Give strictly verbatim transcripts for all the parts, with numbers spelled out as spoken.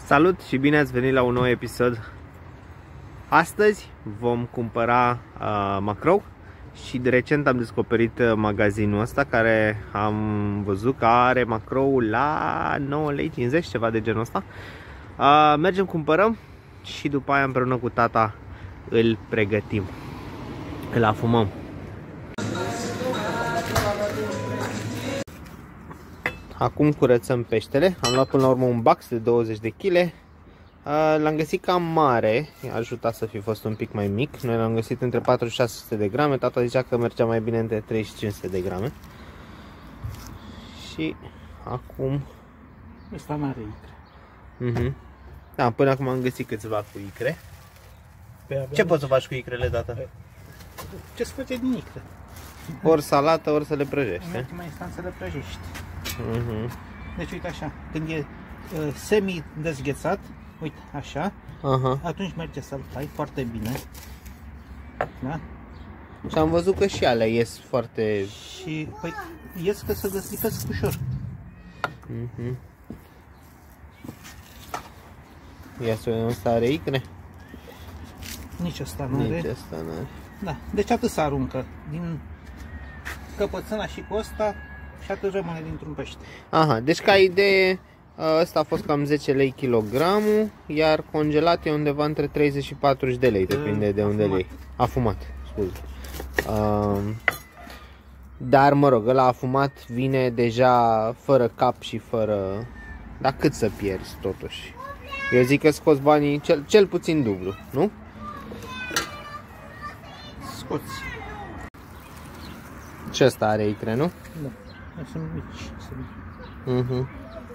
Salut și bine ați venit la un nou episod. Astăzi vom cumpăra uh, macrou și de recent am descoperit uh, magazinul ăsta care am văzut că are macrou la nouă lei cincizeci, ceva de genul ăsta. Uh, mergem, cumpărăm și după aia împreună cu tata îl pregătim, îl afumăm. Acum curățăm peștele. Am luat până la urmă un box de douăzeci de kilograme. L-am găsit cam mare, a ajutat să fi fost un pic mai mic. Noi l-am găsit între patru sute și șase sute de grame. Tata zicea că mergea mai bine între trei și cinci sute de grame. Și acum ăsta n-are icre. uh-huh. Da, până acum am găsit câțiva cu icre. Ce poți să faci cu icrele, tata? Ce-ți face din icre? Ori salată, ori să le prăjești. În ultima instanță le prăjești. uh-huh. Deci uite așa, când e uh, semi-dezghețat, uite așa, uh-huh. atunci merge să-l tai foarte bine. Da? Și am văzut că și alea ies foarte... Și păi, ies că se deslipesc ușor. uh-huh. Ia să vedem, ăsta are icre? Nici ăsta nu Nici are. ăsta nu are. Da, deci atât se aruncă din căpățâna și cu ăsta și atât rămâne dintr-un pește. Aha, deci ca idee, ăsta a fost cam zece lei kilogramul, iar congelat e undeva între treizeci și patruzeci de lei, depinde de unde lei. Afumat, scuze. Uh, dar mă rog, ăla afumat vine deja fără cap și fără... Dar cât să pierzi totuși? Eu zic că scoți banii cel, cel puțin dublu, nu? Scoți. Și ăsta are icre, nu? Da, sunt mici. Sunt... Uh-huh.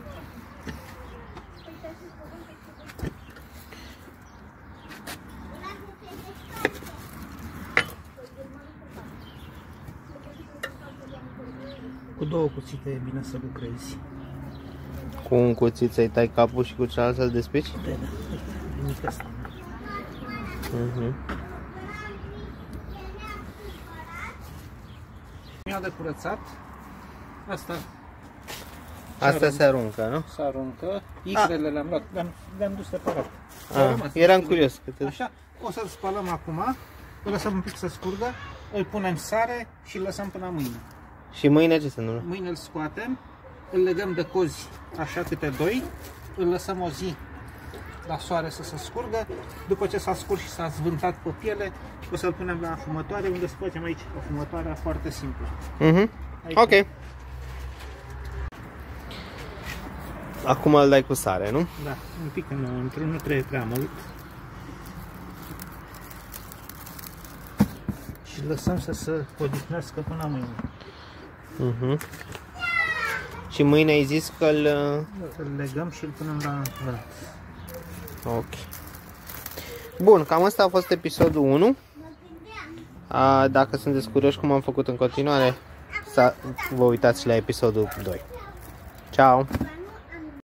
Cu două cuțite e bine să lucrezi. Cu un cuțit să-i tai capul și cu celălalt să-l despici? Da, da, uite, asta. Uh-huh. Mi-a de curățat. Asta. Asta se aruncă, nu? Se aruncă. Icrele le-am luat, le-am dus separat. Ah, eram curios. Câte... Așa, o să-l spălăm acum, îl lăsăm un pic să scurgă, îl punem sare și îl lăsăm până mâine. Și mâine ce se întâmplă? Mâine îl scoatem, îl legăm de cozi, așa câte doi, îl lăsăm o zi la soare să se scurgă. După ce s-a scurs și s-a zvântat pe piele, o să-l punem la afumătoare, unde să facem aici afumătoarea foarte simplă. Mhm. Ok. Acum îl dai cu sare, nu? Da, un pic înăuntru, nu trebuie prea mult. Și lăsăm să se odihnească până mâine. Mhm. Și mâine ai zis că îl... Îl legăm și îl punem la vânat. Ok. Bun, cam asta a fost episodul unu. A, dacă sunteți curioși cum am făcut în continuare, să vă uitați la episodul doi. Ciao!